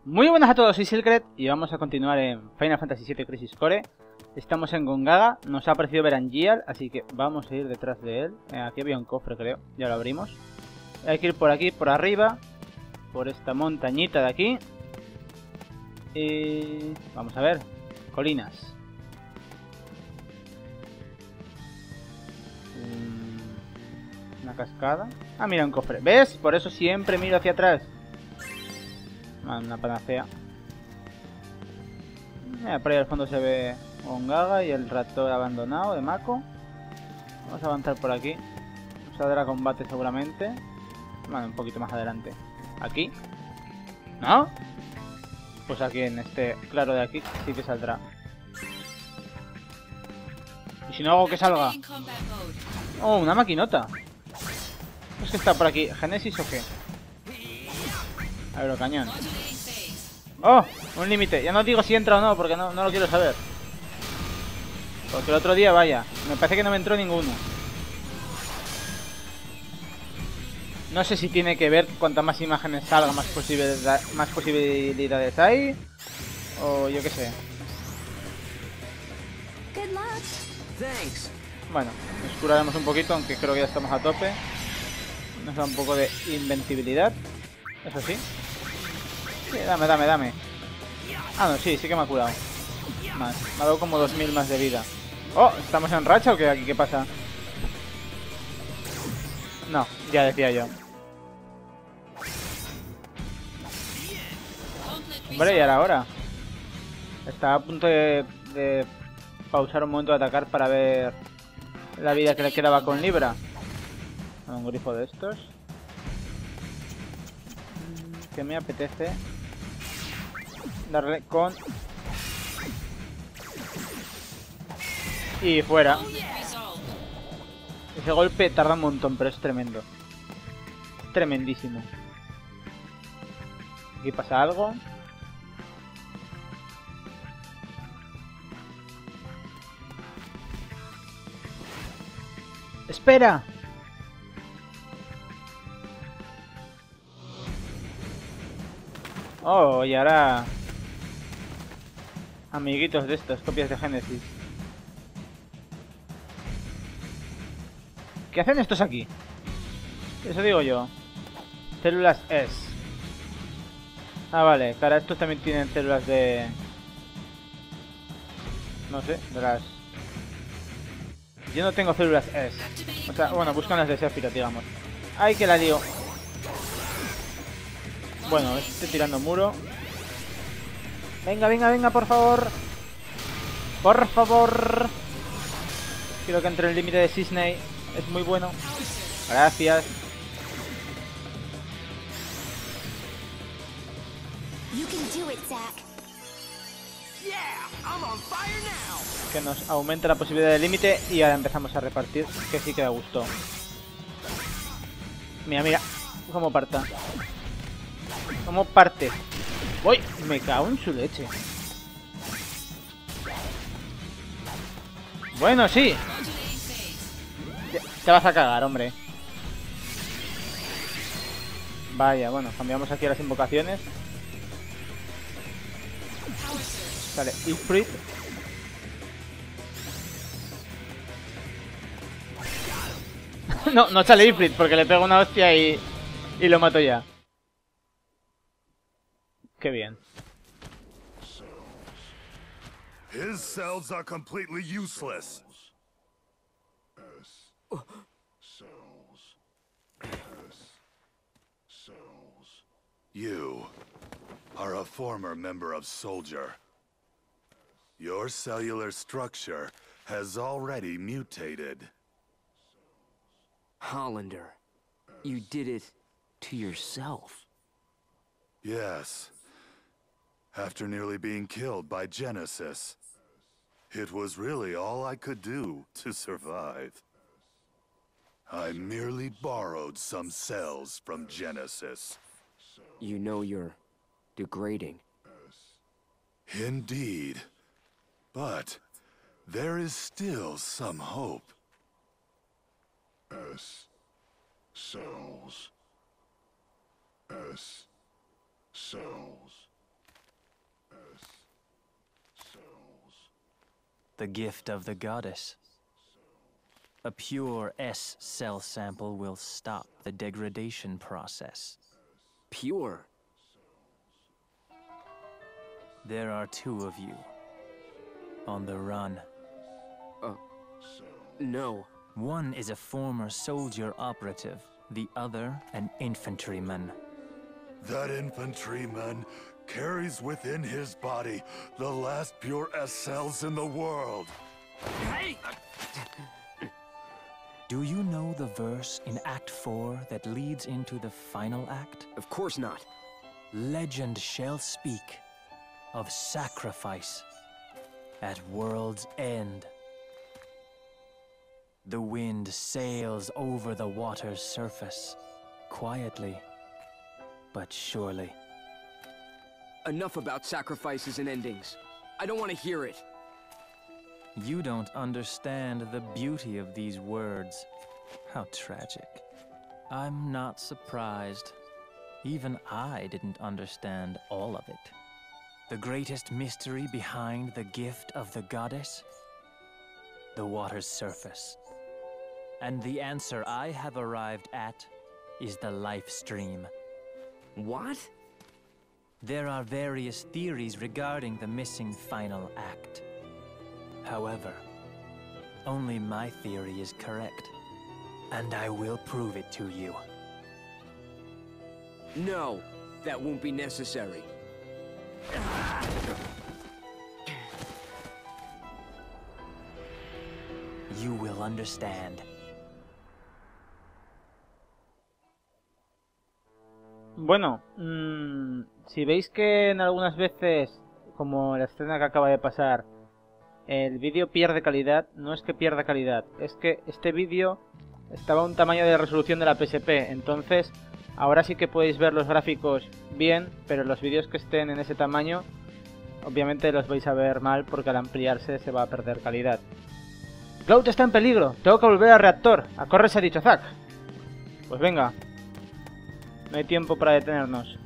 Muy buenas a todos, soy Silkret y vamos a continuar en Final Fantasy VII Crisis Core. Estamos en Gongaga, nos ha aparecido Berangial, así que vamos a ir detrás de él. Aquí había un cofre, creo, ya lo abrimos. Hay que ir por aquí, por arriba, por esta montañita de aquí. Y vamos a ver, colinas. Una cascada. Ah, mira, un cofre. ¿Ves? Por eso siempre miro hacia atrás. Una panacea. Por ahí al fondo se ve Gongaga y el raptor abandonado de Mako. Vamos a avanzar por aquí. Saldrá combate seguramente. Bueno, un poquito más adelante. ¿Aquí? ¿No? Pues aquí en este claro de aquí sí que saldrá. ¿Y si no hago que salga? Oh, una maquinota. ¿Es que está por aquí? ¿Genesis o qué? Aerocañón. ¡Oh! Un límite. Ya no digo si entra o no, porque no lo quiero saber. Porque el otro día, vaya, me parece que no me entró ninguno. No sé si tiene que ver cuantas más imágenes salga, más posibilidades hay. O yo qué sé. Bueno, nos curaremos un poquito, aunque creo que ya estamos a tope. Nos da un poco de invencibilidad. Eso sí. Sí, dame. Ah, no, sí que me ha curado. Más. Me ha dado como 2000 más de vida. Oh, ¿estamos en racha o qué? ¿Aquí qué pasa? No, ya decía yo. Hombre, y ahora. Estaba a punto de pausar un momento de atacar para ver la vida que le quedaba con Libra. Un grifo de estos. Que me apetece darle con... Y fuera. Ese golpe tarda un montón, pero es tremendo. Es tremendísimo. Aquí pasa algo. ¡Espera! Oh, y ahora... amiguitos de estos, copias de Genesis. ¿Qué hacen estos aquí? Eso digo yo. Células S. Ah, vale, cara, estos también tienen células de... no sé, de las... Yo no tengo células S. O sea, bueno, buscan las de Sephiroth, digamos. ¡Ay, que la lío! Bueno, estoy tirando muro. Venga, por favor. Por favor. Quiero que entre el límite de Cisney. Es muy bueno. Gracias. Que nos aumente la posibilidad de límite. Y ahora empezamos a repartir. Que sí que da gusto. Mira. Cómo parta. Cómo parte. Uy, me cago en su leche. Bueno, sí. Te vas a cagar, hombre. Vaya, bueno, cambiamos aquí las invocaciones. Sale Ifrit. No sale Ifrit porque le pego una hostia y lo mato ya. Qué bien. His cells are completely useless. You are a former member of Soldier. Your cellular structure has already mutated. Hollander, you did it to yourself. Yes. After nearly being killed by Genesis. It was really all I could do to survive. I merely borrowed some cells from Genesis. You know you're degrading. Indeed. But there is still some hope. Cells. Cells. The gift of the goddess. A pure S cell sample will stop the degradation process. Pure? There are two of you. On the run. No. One is a former soldier operative, the other an infantryman. That infantryman carries within his body the last pure S cells in the world. Hey! Do you know the verse in Act 4 that leads into the final act? Of course not. Legend shall speak of sacrifice at world's end. The wind sails over the water's surface, quietly, but surely. Enough about sacrifices and endings. I don't want to hear it. You don't understand the beauty of these words. How tragic. I'm not surprised. Even I didn't understand all of it. The greatest mystery behind the gift of the goddess? The water's surface. And the answer I have arrived at is the life stream. What? There are various theories regarding the missing final act. However, only my theory is correct, and I will prove it to you. No, that won't be necessary. You will understand. Bueno, si veis que en algunas veces, como la escena que acaba de pasar, el vídeo pierde calidad, no es que pierda calidad, es que este vídeo estaba a un tamaño de resolución de la PSP, entonces ahora sí que podéis ver los gráficos bien, pero los vídeos que estén en ese tamaño, obviamente los vais a ver mal porque al ampliarse se va a perder calidad. Cloud está en peligro, tengo que volver al reactor, a correr se ha dicho Zack. Pues venga. No hay tiempo para detenernos.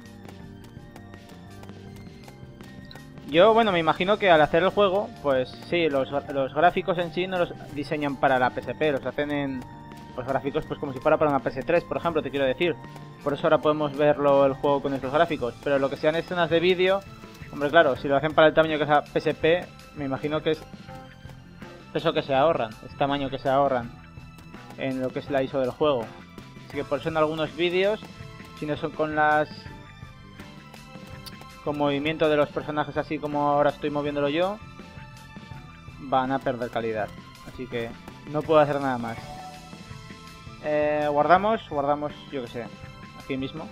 Yo, bueno, me imagino que al hacer el juego, pues sí, los gráficos en sí no los diseñan para la PSP, los hacen en pues, gráficos pues como si fuera para una PS3, por ejemplo, te quiero decir. Por eso ahora podemos verlo el juego con estos gráficos. Pero lo que sean escenas de vídeo, hombre, claro, si lo hacen para el tamaño que es la PSP, me imagino que es eso que se ahorran, es tamaño que se ahorran en lo que es la ISO del juego. Así que por eso en algunos vídeos, si no son con movimiento de los personajes así como ahora estoy moviéndolo yo, van a perder calidad. Así que no puedo hacer nada más. Guardamos, yo que sé, aquí mismo.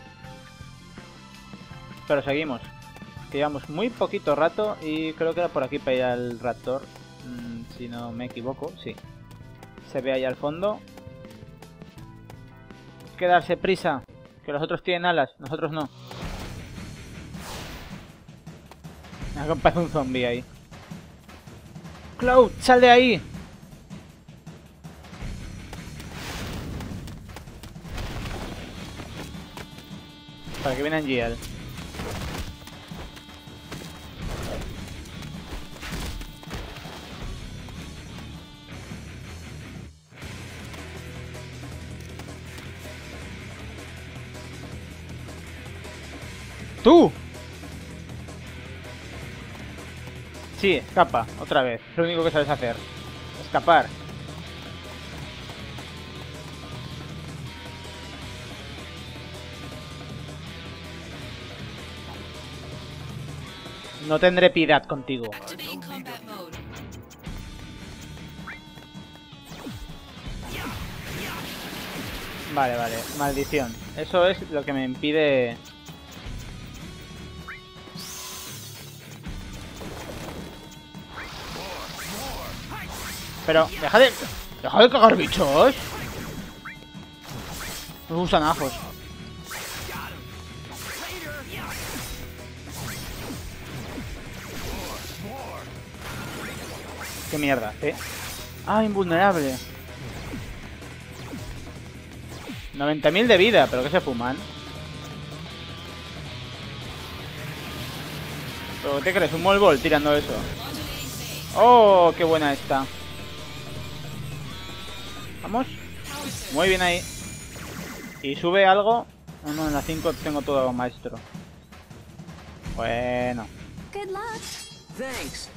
Pero seguimos. Que llevamos muy poquito rato y creo que era por aquí para ir al raptor. Si no me equivoco, sí. Se ve ahí al fondo. Hay que darse prisa, que los otros tienen alas, nosotros no. Me parece un zombie ahí. Cloud, sal de ahí. Para que viene Angiel. ¡Tú! Sí, escapa, otra vez. Es lo único que sabes hacer. Escapar. No tendré piedad contigo. Vale, vale. Maldición. Eso es lo que me impide... Pero, deja de cagar bichos. Los gusanajos. Qué mierda, ¿eh? Ah, invulnerable. 90.000 de vida, pero que se fuman. ¿Pero qué te crees? ¿Un molbol tirando eso? ¡Oh, qué buena esta! Vamos. Muy bien ahí. ¿Y sube algo? No, no, en la 5 tengo todo maestro. Bueno. Good luck. Thanks.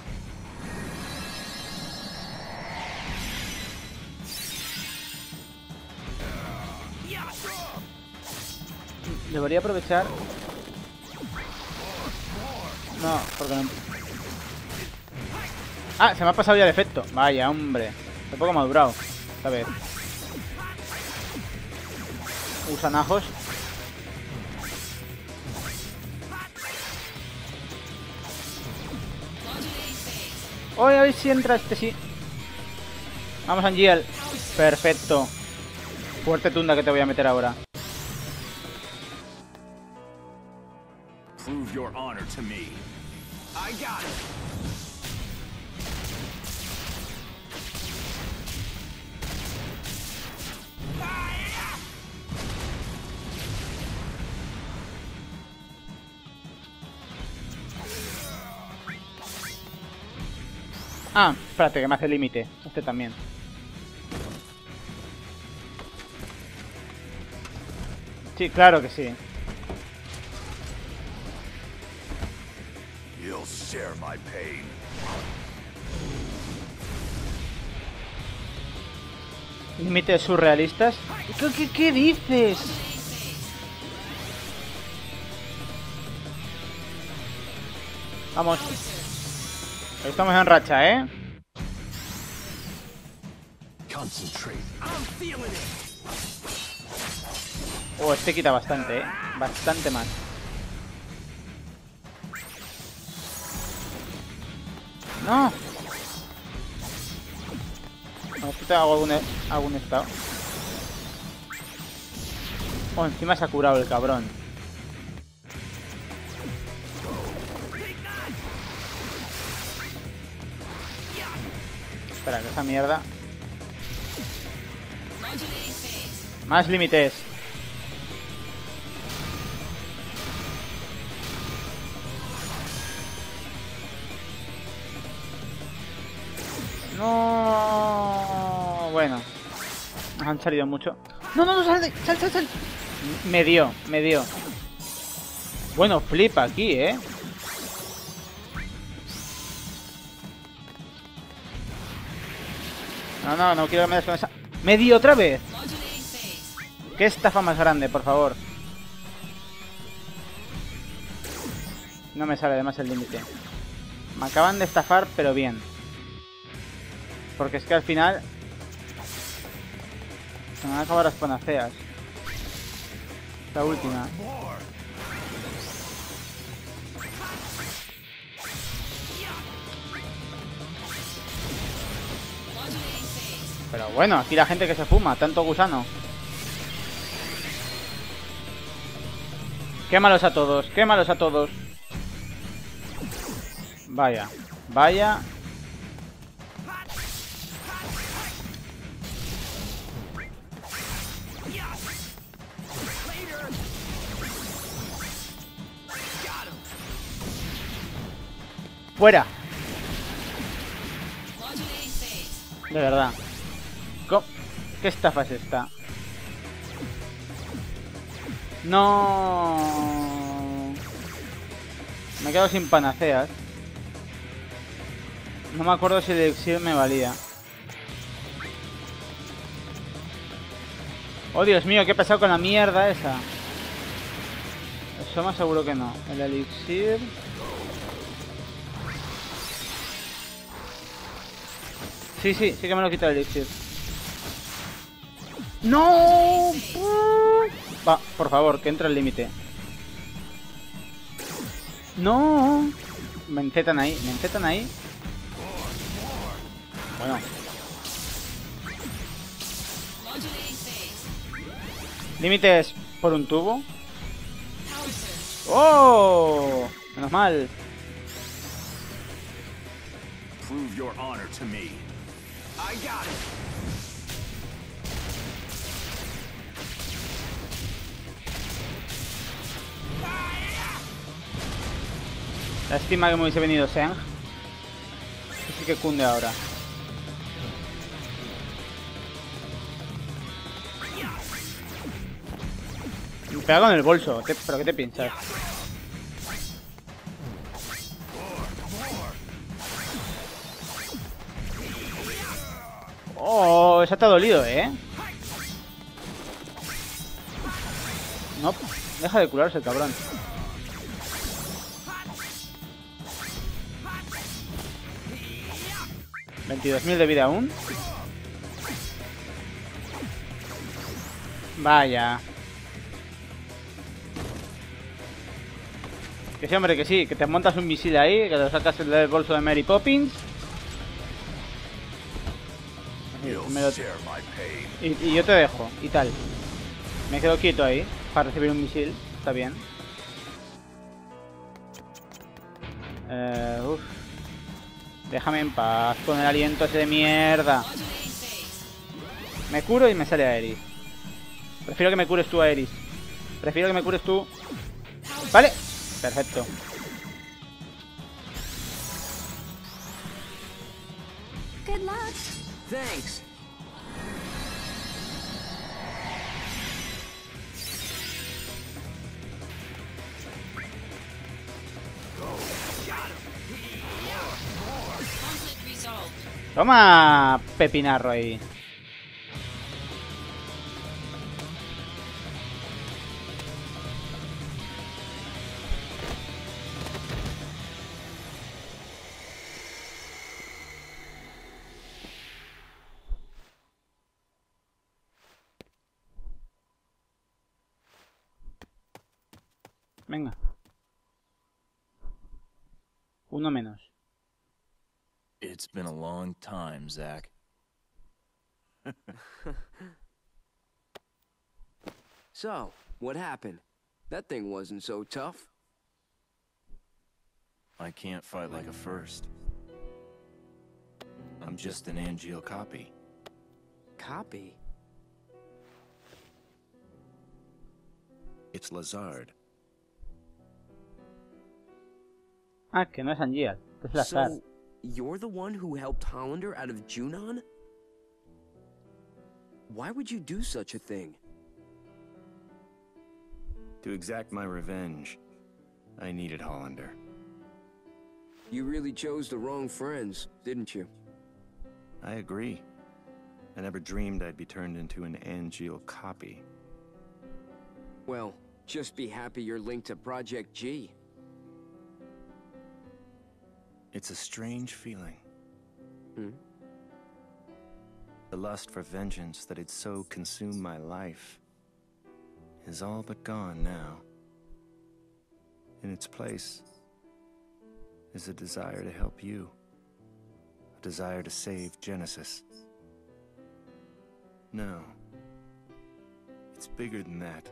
Debería aprovechar. No, porque no. Ah, se me ha pasado ya el efecto. Vaya, hombre. Un poco madurado esta vez. Usan ajos. Oye, a ver si entra este, sí. Vamos, Angiel. Perfecto. Fuerte tunda que te voy a meter ahora. Prove your honor to me. I got it. Ah, espérate, que me hace límite. Este también. Sí, claro que sí. You'll share my pain. Límites surrealistas. ¿Qué dices? Vamos. Estamos en racha, ¿eh? Concentrate. Oh, este quita bastante, ¿eh? Bastante más. ¡No! No, esto te hago algún estado. Oh, encima se ha curado el cabrón. Espera, que esa mierda. Más límites. No. Bueno. Nos han salido mucho. No, no, no, sal, sal, sal, sal. Me dio. Bueno, flipa aquí, ¿eh? No, no quiero que me des con esa. ¡Me dio otra vez! ¡Qué estafa más grande, por favor! No me sale además el límite. Me acaban de estafar, pero bien. Porque es que al final se me van a acabar las panaceas. La última. Pero bueno, aquí la gente que se fuma, tanto gusano. Quémalos a todos, quémalos a todos. Vaya, vaya. Fuera. De verdad. ¿Qué estafa es esta? No. Me he quedado sin panaceas. No me acuerdo si el elixir me valía. Oh, Dios mío, ¿qué he pasado con la mierda esa? Eso más seguro que no. El elixir. Sí que me lo quita el elixir. ¡No! Va, por favor, que entre el límite. ¡No! Me encetan ahí, me encetan ahí. Bueno. Límites por un tubo. ¡Oh! Menos mal. Prove your honor to me. I got it. Lástima que me hubiese venido Seng. sí que cunde ahora. Me pega con el bolso. ¿Pero qué te piensas? Oh, esa te ha dolido, ¿eh? No, deja de curarse el cabrón. 22.000 de vida aún. Vaya. Que sí, hombre, que sí. Que te montas un misil ahí, que te lo sacas del bolso de Mary Poppins. Y yo te dejo, y tal. Me quedo quieto ahí, para recibir un misil. Está bien. Uf. Déjame en paz con el aliento ese de mierda. Me curo y me sale Aeris. Prefiero que me cures tú, Aeris. Prefiero que me cures tú. Vale. Perfecto. Good luck. Thanks. Toma, pepinarro ahí. Venga. Uno menos. It's been a long time, Zack. So, what happened? That thing wasn't so tough. I can't fight like a first. I'm just an Angeal copy. Copy? It's Lazard. Ah, que no es Angeal, que es Lazar. So, you're the one who helped Hollander out of Junon? Why would you do such a thing? To exact my revenge, I needed Hollander. You really chose the wrong friends, didn't you? I agree. I never dreamed I'd be turned into an Angeal copy. Well, just be happy you're linked to Project G. It's a strange feeling. Hmm? The lust for vengeance that had so consumed my life is all but gone now. In its place is a desire to help you. A desire to save Genesis. No. It's bigger than that.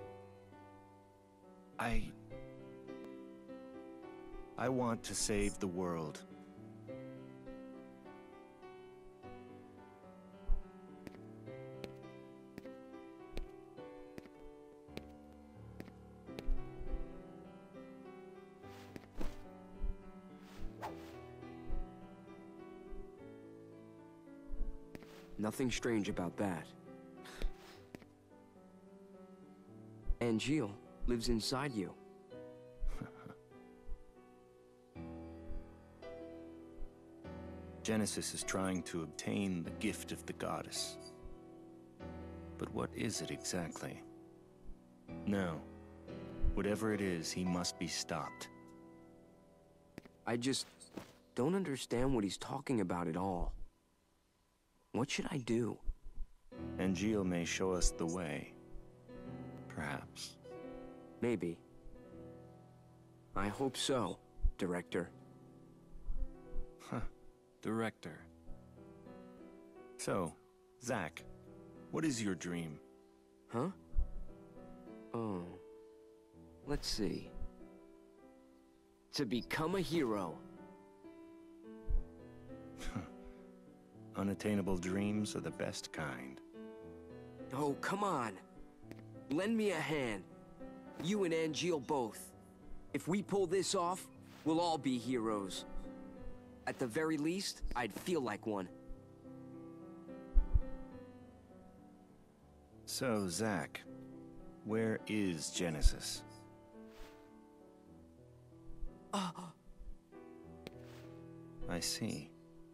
I want to save the world. Nothing strange about that. Angeal lives inside you. Genesis is trying to obtain the gift of the goddess. But what is it exactly? No. Whatever it is, he must be stopped. I just don't understand what he's talking about at all. What should I do? Angeal may show us the way. Perhaps. Maybe. I hope so, Director. Director. So, Zack, what is your dream? Huh? Oh. Let's see. To become a hero. Unattainable dreams are the best kind. Oh, come on. Lend me a hand. You and Angeal both. If we pull this off, we'll all be heroes. At the very least, I'd feel like one. So, Zack, where is Genesis? I see.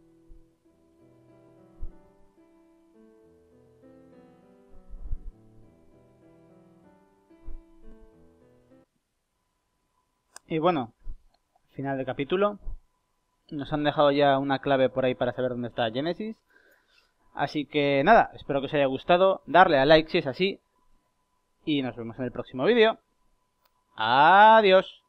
Y bueno, final del capítulo. Nos han dejado ya una clave por ahí para saber dónde está Genesis. Así que nada, espero que os haya gustado. Darle a like si es así. Y nos vemos en el próximo vídeo. Adiós.